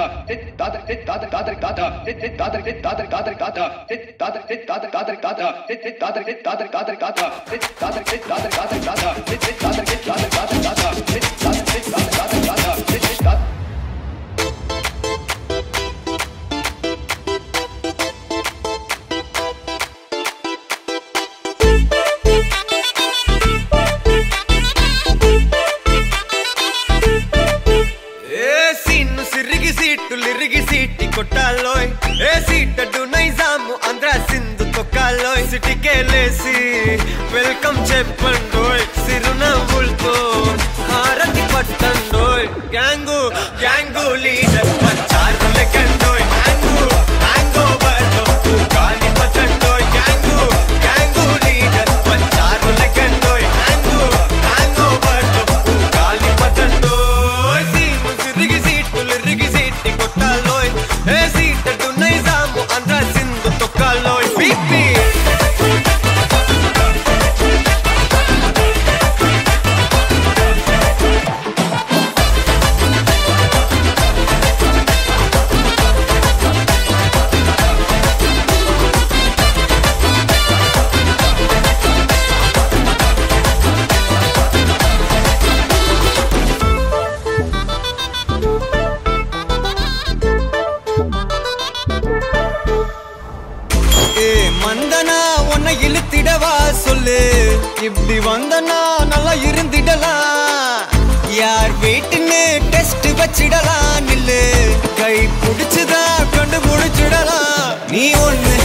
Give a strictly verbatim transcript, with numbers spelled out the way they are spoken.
welcome చెప్పండోయ్ సిరునవ్వులతో హారతి పట్టండోయ్ gang gang leader పంచారు లెక్కండోయ్ gang గ్యాంగో బర్లో గాలి పట్టండోయ్ గ్యాంగు గ్యాంగు లీడర్ పంచారు లెక్కండోయ్ గ్యాంగు గ్యాంగో బర్లో గాలి పట్టండోయ్ సీము సిరిగి సీట్లు రిగి సీటి కొట్టాలోయ్ ఏ సీటు నైజాము ఆంధ్ర సింధు తొక్కాలోయ్ బీపీ மந்தனா உன்னை இழுத்திடவா சொல்லு இப்படி வந்தனா நல்லா இருந்திடலாம் யார் வீட்டுன்னு டெஸ்ட் வச்சிடலாம் நில்லு கை பிடிச்சுதா கண்டு முடிச்சிடலாம் நீ ஒண்ணு